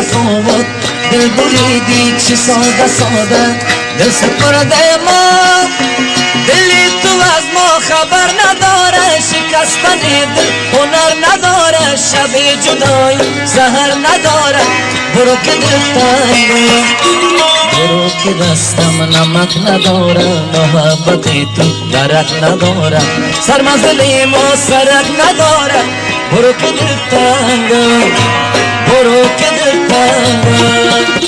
سخاوت دل بریدی چه ساده ساده دل سپرده ما دلی تو از ما خبر نداره شکستن دل هنر نداره شب جدایی سحر نداره برو که دل تنگه برو که دستم نمک نداره محبت تو درک نداره سرمزلی ما سرک نداره برو که دل تنگه برو که دل تنگه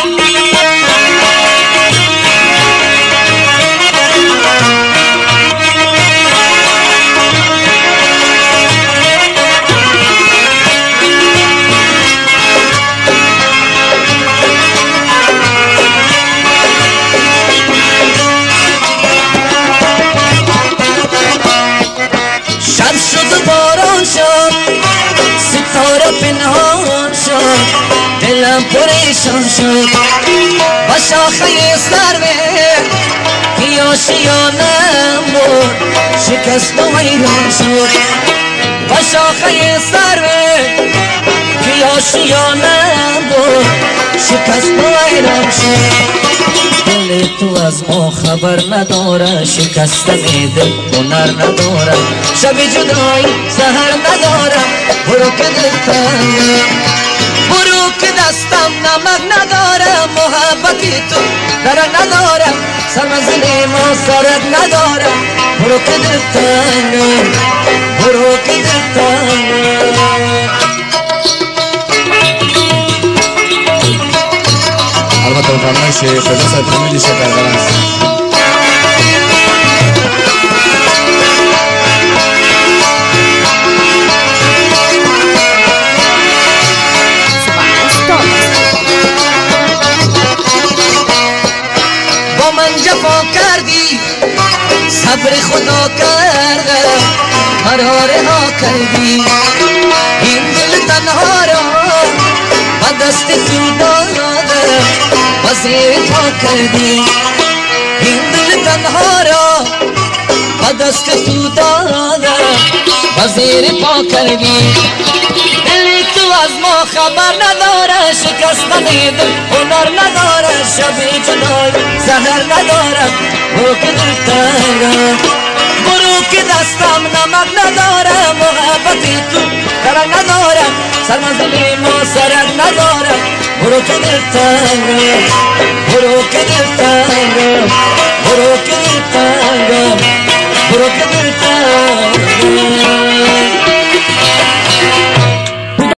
دلم پریشان شد با شاخه سروه که آشیانم بود شکست و ویران شد با شاخه سروه که آشیانم بود شکست و ویران شد دل تو از ما خبر نداره شکستن دل هنر نداره شب جدایی سحر نداره برو که دل تنگه برو که دستم نمک نداره محبتی تو درک نداره سرمزلی ما سرک نداره برو که دل تنگه برو که دل تنگه البته فرمایش فردوس فامیلی شکرگران است. با من جفا کردی صبر خدا کرده مرا رها کردی این دل تنها را با دست تو داده وزیر پا کردی این دل تنها را با دست تو داده وزیر پا کردی دلی تو از ما خبر نداره شکستن دل هنر نداره شب جدایی سحر نداره برو که دل تنگه برو که دستم نمک نداره محبتی تو درک نداره سرمزلی ما سرک نداره برو که دل تنگه برو که دل تنگه برو که دل تنگه برو که دل تنگه